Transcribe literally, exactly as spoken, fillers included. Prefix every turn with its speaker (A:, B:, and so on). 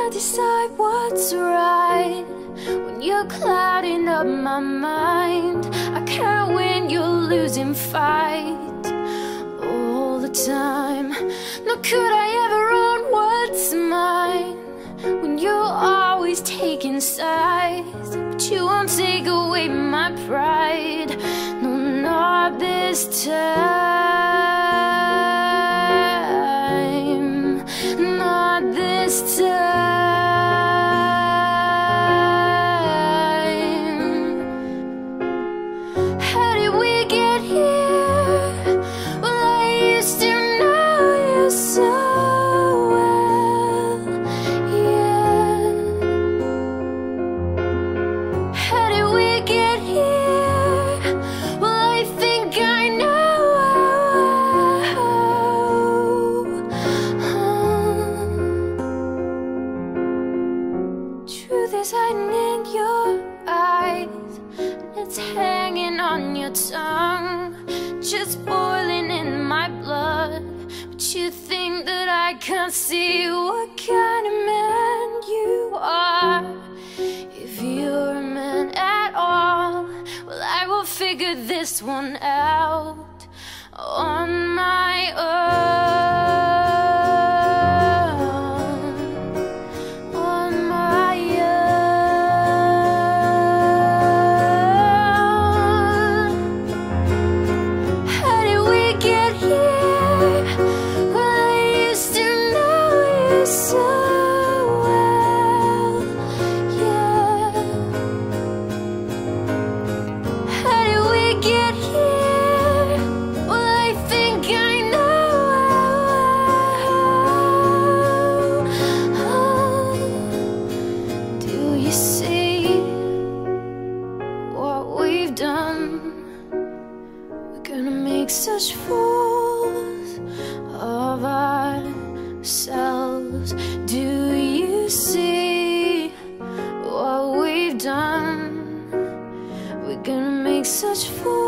A: can't decide what's right when you're clouding up my mind. I can't win, you're losing fight all the time. Nor could I ever own what's mine when you're always taking sides. But you won't take away my pride, no, not this time, not this time. How did we get here? Well, I used to know you so well, yeah. How did we get here? Well, I think I know. Truth is hiding in your eyes, it's hanging on your tongue, just boiling in my blood. But you think that I can't see what kind of man you are. If you're a man at all, well, I will figure this one out on my own, on my own. How did we get here? Well, I used to know you so well, yeah. How did we get here? Well, I think I know. Do you see what we've done? We're gonna make such fools of ourselves. Do you see what we've done? We're gonna make such fools